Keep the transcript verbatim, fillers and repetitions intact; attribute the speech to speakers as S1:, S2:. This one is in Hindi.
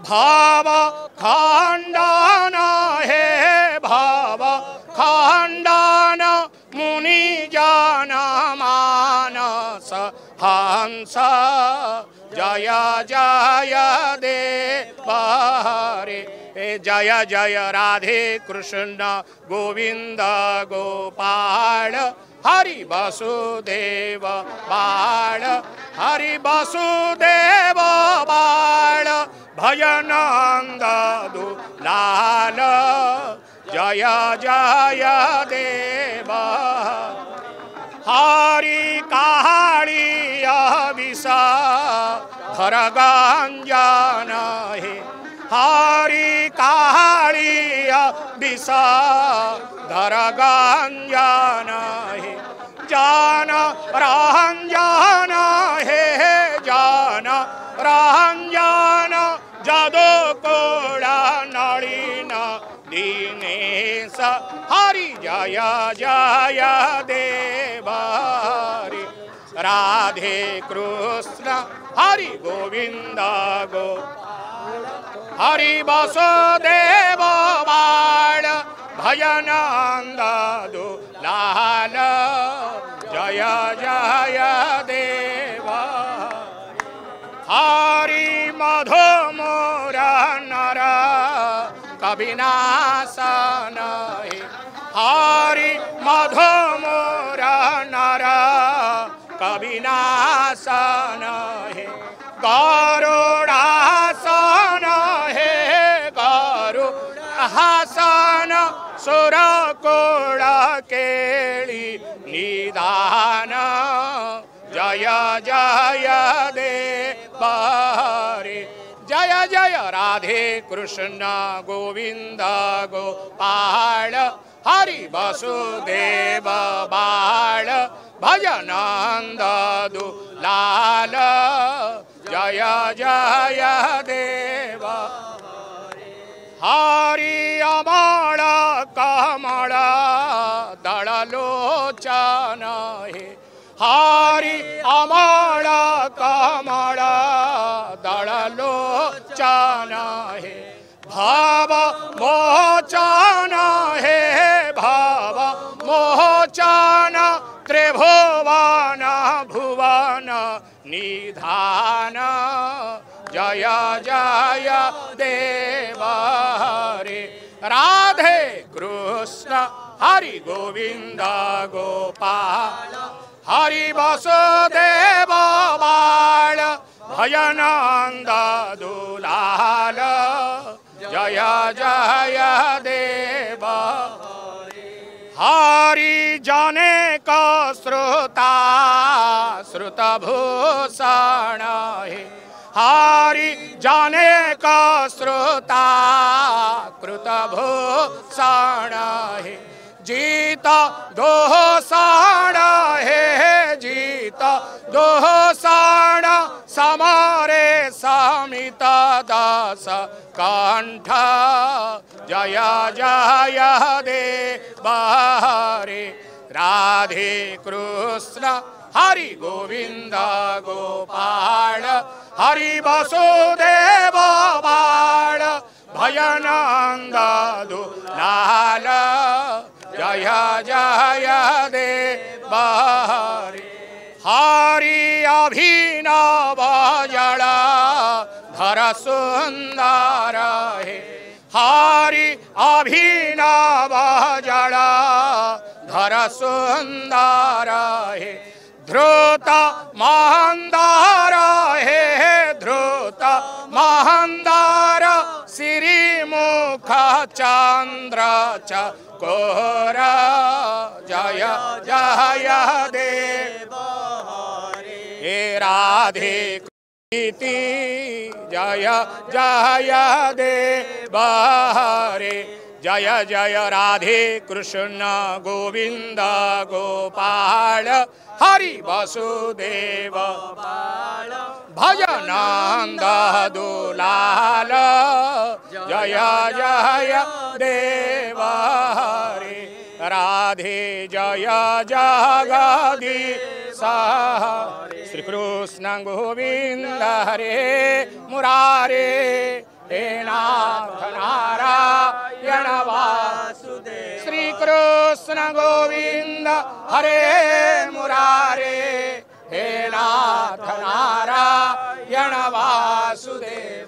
S1: भाव खंडन हे भाव खंडन मुनि जन मानस हंस जय जय देव हरे जय जय राधे कृष्ण गोविंद गोपाल हरि वसुदेव बाल हरि वसुदेव बाल भजनंद दुलाल जय जय देव हरि कालिया विषा धर गंजन हे हरि कालिया विषा धर गंजन हे जान रंजन हे जान रंजन जदो कोड़ा नलिन दीनेश हरि जय जय देव हरि राधे कृष्ण हरि गोविंद गो हरि वसुदेव बाल भजनंद दुलाल जय जय देव हरि मधु मोर नर कविनाशन हरि मधु मोर नर कविनाशन हे गरुड़ासन हे गरुड़ासन सुर कोड़ केली निदान जय जय देव हरे जय जय राधे कृष्ण गोविंद गोपाल हरि वसुदेव बाल भजनंद दुलाल जय जय देव हरि अमल कमल दललोचन हे हरि अमल कमल दललोचन हे भाव मोचन हे भाव मोचन त्रिभुवन भुवन निधान जय जय देव हरे राधे कृष्ण हरि गोविंद गोपाल हरि वसुदेव बाल भजनंद दुलाल जय जय देव हरि जने का श्रोता श्रुत भूषण हे हरि जने का श्रोता कृत भूषण हे जीत दोषण हे जीत दोषण समरे समित दास कंठ जय जय देव हरे राधे कृष्ण हरि गोविंद गोपाल हरि वसुदेव बाल भजनंद दुलाल जय जय देव हरे हरि अभिनव जल धर सुंदर हे हरि अभिनव जल धर सुंदर हे ध्रुत मंदार हे ध्रुत मंदार श्रीमुख चंद्र चकोर जय जय देव हे राधे कृति जय जय देव हरे जय जय राधे कृष्ण गोविंद गोपाल हरि वसुदेव बाल भजनंद दुलाल जय जय देव हरे राधे जय जगदीश श्री कृष्ण गोविंद हरे मुरारे हे नाथ नारायण वासुदेव। श्री कृष्ण गोविंद हरे मुरारे, हे नाथ नारायण वासुदेव।